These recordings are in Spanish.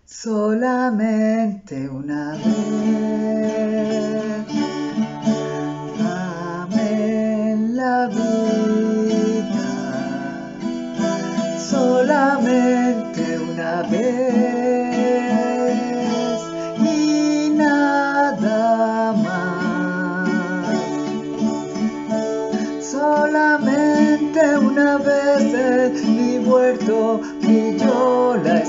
Solamente una vez amé la vida, solamente una vez y nada más. Solamente una vez en mi huerto brilló la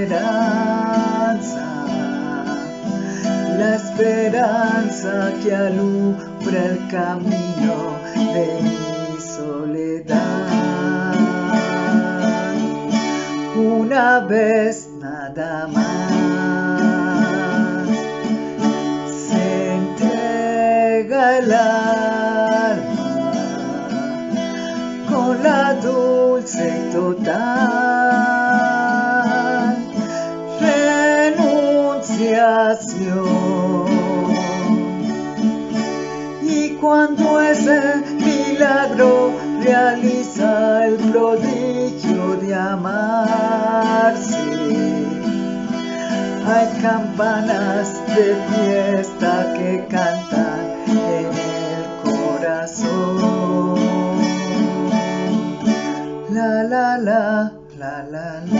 esperanza que alumbra el camino de mi soledad. Una vez nada más se entrega el alma con la dulce y total renunciación. Y cuando ese milagro realiza el prodigio de amarse, hay campanas de fiesta que cantan en el corazón. La la la, la la la.